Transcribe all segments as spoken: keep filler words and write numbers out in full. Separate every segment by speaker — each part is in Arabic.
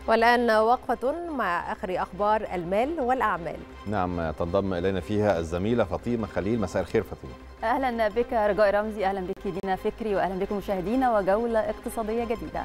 Speaker 1: والآن وقفة مع آخر أخبار المال والأعمال.
Speaker 2: نعم، تنضم إلينا فيها الزميلة فاطمة خليل. مساء الخير فاطمة.
Speaker 3: أهلا بك رجاء رمزي، أهلا بك دينا فكري، وأهلا بكم مشاهدينا وجولة اقتصادية جديدة.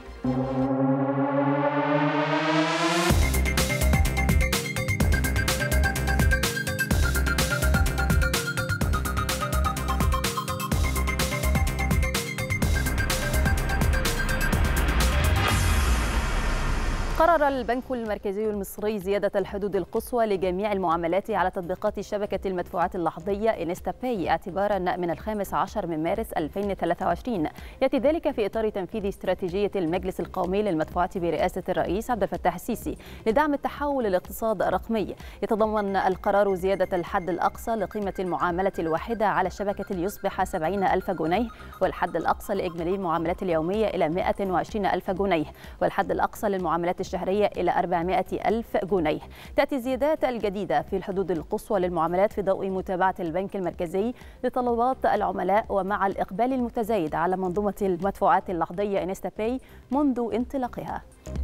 Speaker 3: قرر البنك المركزي المصري زيادة الحدود القصوى لجميع المعاملات على تطبيقات شبكة المدفوعات اللحظية انستا باي اعتبارا من الخامس عشر من مارس ألفين وثلاثة وعشرين. يأتي ذلك في إطار تنفيذ استراتيجية المجلس القومي للمدفوعات برئاسة الرئيس عبد الفتاح السيسي لدعم التحول الاقتصاد الرقمي. يتضمن القرار زيادة الحد الأقصى لقيمة المعاملة الواحدة على الشبكة ليصبح سبعين ألف جنيه، والحد الأقصى لإجمالي المعاملات اليومية إلى مئة وعشرين ألف جنيه، والحد الأقصى للمعاملات الشهرية إلى أربعمئة ألف جنيه. تأتي الزيادات الجديدة في الحدود القصوى للمعاملات في ضوء متابعة البنك المركزي لطلبات العملاء، ومع الإقبال المتزايد على منظومة المدفوعات اللحظية انستا باي منذ انطلاقها.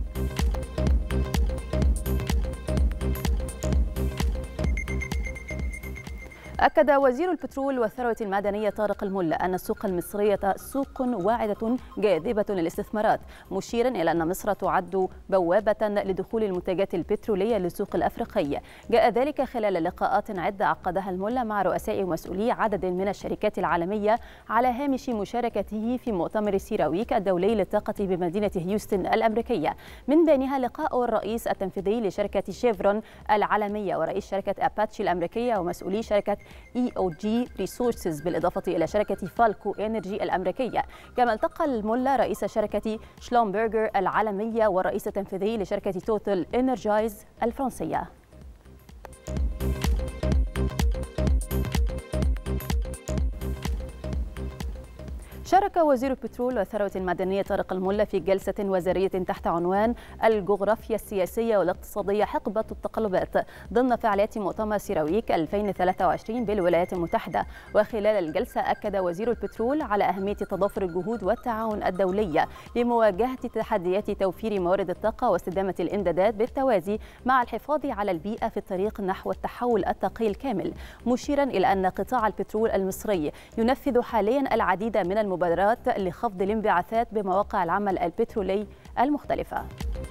Speaker 3: أكد وزير البترول والثروة المعدنية طارق الملا أن السوق المصرية سوق واعدة جاذبة للاستثمارات، مشيرا إلى أن مصر تعد بوابة لدخول المنتجات البترولية للسوق الأفريقي. جاء ذلك خلال لقاءات عدة عقدها الملا مع رؤساء ومسؤولي عدد من الشركات العالمية على هامش مشاركته في مؤتمر سيراويك الدولي للطاقة بمدينة هيوستن الأمريكية، من بينها لقاء الرئيس التنفيذي لشركة شيفرون العالمية ورئيس شركة أباتشي الأمريكية ومسؤولي شركة إي أو جي ريسورسز، بالإضافة إلى شركة فالكو إنرجي الأمريكية. كما التقى الملا رئيس شركة شلومبرجر العالمية والرئيس التنفيذي لشركة توتال إنرجايز الفرنسية. شارك وزير البترول والثروة المعدنية طارق الملا في جلسة وزارية تحت عنوان الجغرافيا السياسية والاقتصادية حقبة التقلبات ضمن فعاليات مؤتمر سيراويك ألفين وثلاثة وعشرين بالولايات المتحدة. وخلال الجلسة أكد وزير البترول على أهمية تضافر الجهود والتعاون الدولي لمواجهة تحديات توفير موارد الطاقة واستدامة الإمدادات بالتوازي مع الحفاظ على البيئة في الطريق نحو التحول الطاقي الكامل، مشيرا إلى أن قطاع البترول المصري ينفذ حاليا العديد من المبادرات لخفض الانبعاثات بمواقع العمل البترولي المختلفة.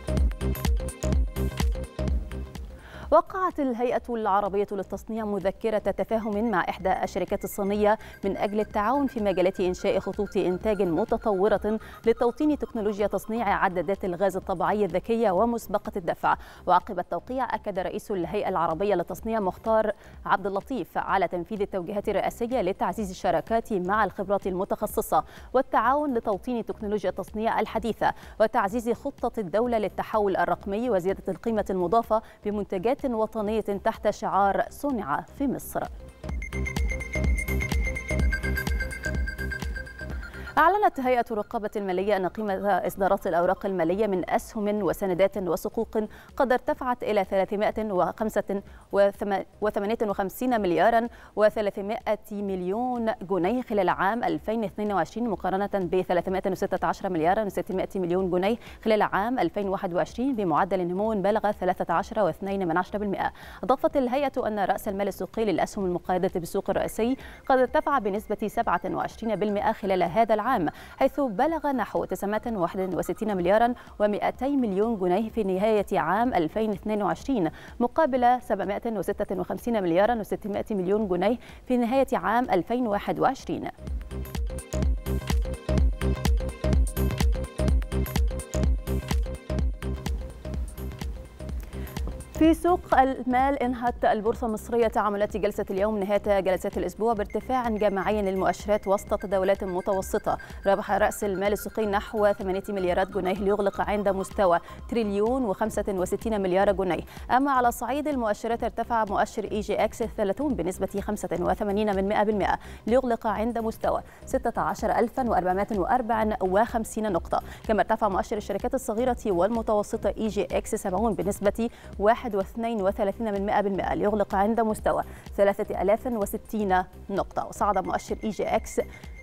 Speaker 3: وقعت الهيئة العربية للتصنيع مذكرة تفاهم مع إحدى الشركات الصينية من أجل التعاون في مجالات إنشاء خطوط إنتاج متطورة لتوطين تكنولوجيا تصنيع عدادات الغاز الطبيعي الذكية ومسبقة الدفع. وعقب التوقيع أكد رئيس الهيئة العربية للتصنيع مختار عبد اللطيف على تنفيذ التوجيهات الرئاسية لتعزيز الشراكات مع الخبرات المتخصصة والتعاون لتوطين تكنولوجيا التصنيع الحديثة وتعزيز خطة الدولة للتحول الرقمي وزيادة القيمة المضافة بمنتجات وطنية تحت شعار صنع في مصر. أعلنت هيئة رقابة المالية أن قيمة إصدارات الأوراق المالية من أسهم وسندات وصكوك قد ارتفعت إلى ثلاثمائة وثمانية وخمسين مليارا وثلاثمائة مليون جنيه خلال عام ألفين واثنين وعشرين مقارنة ب ثلاثمائة وستة عشر مليارا وستمائة مليون جنيه خلال عام ألفين وواحد وعشرين بمعدل نمو بلغ ثلاثة عشر فاصلة اثنين بالمئة. أضافت الهيئة أن رأس المال السوقي للأسهم المقيدة بالسوق الرئيسي قد ارتفع بنسبة سبعة وعشرين بالمئة خلال هذا العام، حيث بلغ نحو تسعمائة وواحد وستين مليارا ومئتي مليون جنيه في نهاية عام ألفين واثنين وعشرين مقابل سبعمائة وستة وخمسين مليارا وستمائة مليون جنيه في نهاية عام ألفين وواحد وعشرين. في سوق المال انهت البورصة المصرية تعاملات جلسة اليوم نهاية جلسات الأسبوع بارتفاع جماعي للمؤشرات وسط تداولات متوسطة. ربح رأس المال السوقي نحو ثمانية مليارات جنيه ليغلق عند مستوى تريليون وخمسة وستين مليار جنيه. أما على صعيد المؤشرات ارتفع مؤشر إي جي إكس الثلاثون بنسبة خمسة وثمانين من مئة بالمئة ليغلق عند مستوى ستة عشر ألفا وأربعمائة وأربعة وخمسين نقطة. كما ارتفع مؤشر الشركات الصغيرة والمتوسطة إي جي إكس سبعون بنسبة واحد واثنين وثلاثين من مئة بالمئة ليغلق عند مستوى ثلاثة آلاف وستين نقطة. وصعد مؤشر إي جي إكس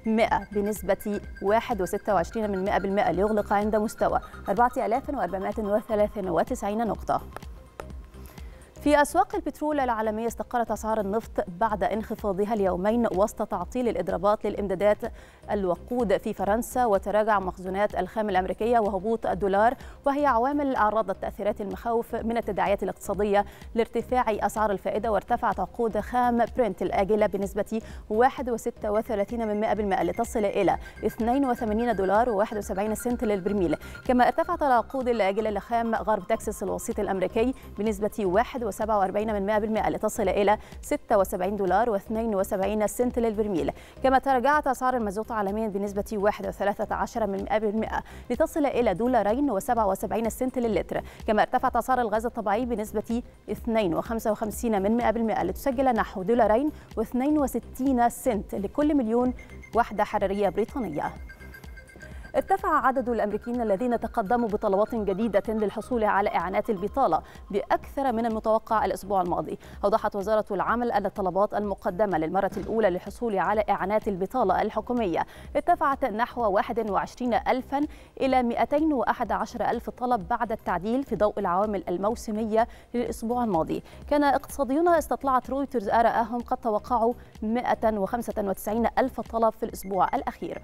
Speaker 3: مئة بنسبة واحد فاصلة ستة وعشرين بالمئة ليغلق عند مستوى أربعة آلاف وأربعمائة وثلاثة وتسعين نقطة. في أسواق البترول العالمية استقرت أسعار النفط بعد انخفاضها اليومين وسط تعطيل الإضرابات للإمدادات الوقود في فرنسا وتراجع مخزونات الخام الأمريكية وهبوط الدولار، وهي عوامل أعرضت تأثيرات المخاوف من التداعيات الاقتصادية لارتفاع أسعار الفائدة. وارتفعت عقود خام برنت الآجلة بنسبة واحد فاصلة ستة وثلاثين بالمئة لتصل إلى اثنين وثمانين دولار وواحد وسبعين سنت للبرميل. كما ارتفعت العقود الآجلة لخام غرب تكساس الوسيط الأمريكي بنسبة واحد فاصلة سبعة وأربعين بالمئة لتصل إلى ستة وسبعين دولار واثنين وسبعين سنت للبرميل. كما تراجعت أسعار المازوت عالميا بنسبة واحد فاصلة ثلاثة عشر بالمئة لتصل إلى دولارين وسبعة وسبعين سنت للتر. كما ارتفعت أسعار الغاز الطبيعي بنسبة اثنين فاصلة خمسة وخمسين بالمئة لتسجل نحو دولارين واثنين وستين سنت لكل مليون وحدة حرارية بريطانية. ارتفع عدد الأمريكيين الذين تقدموا بطلبات جديدة للحصول على إعانات البطالة بأكثر من المتوقع الأسبوع الماضي. أوضحت وزارة العمل أن الطلبات المقدمة للمرة الأولى للحصول على إعانات البطالة الحكومية ارتفعت نحو واحد وعشرين ألفاً إلى مئتين وأحد عشر ألف طلب بعد التعديل في ضوء العوامل الموسمية للأسبوع الماضي. كان اقتصاديون استطلعت رويترز آراءهم قد توقعوا مئة وخمسة وتسعين ألف طلب في الأسبوع الأخير.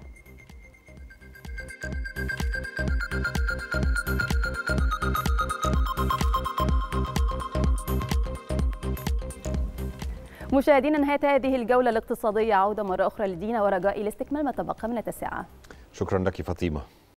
Speaker 3: مشاهدينا، نهاية هذه الجولة الاقتصادية. عودة مرة أخرى لدينا ورجائي لاستكمال ما تبقى من التاسعة.
Speaker 2: شكرا لك فاطمة.